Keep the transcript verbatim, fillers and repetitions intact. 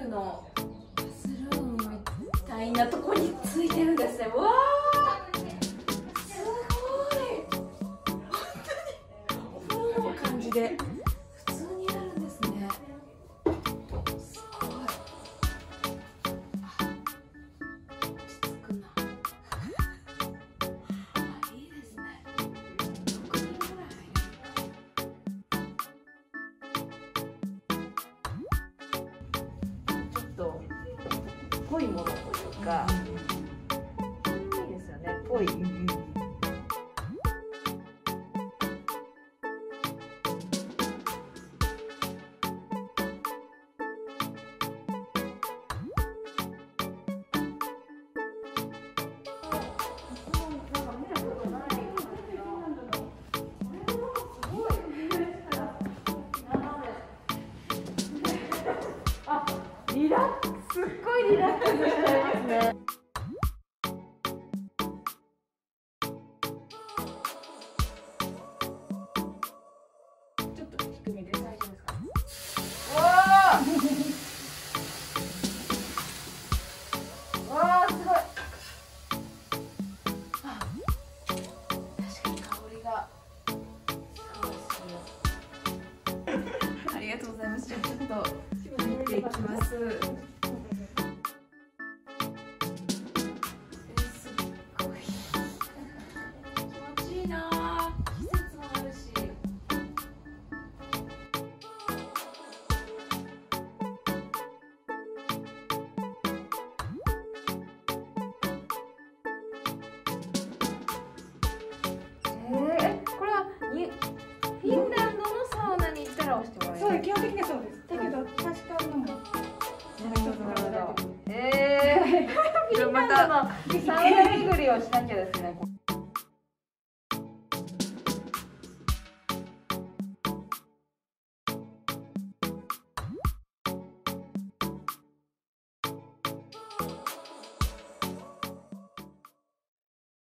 のバスルームみたいなとこについてるんですね。わあ、すごい。本当にお風呂の感じで普通にあるんですね。すごい。あ、落ち着くな。あ、いいですね。ろくにんぐらい入る。ぽいものというか、いいですよね。ぽい。あ、リラックス。すっごいリラックスしちゃいますね。ちょっと低めで大丈夫ですか。わあ。わあ、すごい。あ、確かに香りがすごいする。ありがとうございます。じゃあちょっと入っていきます。フィンランドのサウナに行ったら押してもらえる。 そう、基本的にはそうです。だけど確かのも。なるほどなるほど。ええー。またサウナ巡りをしなきゃですね。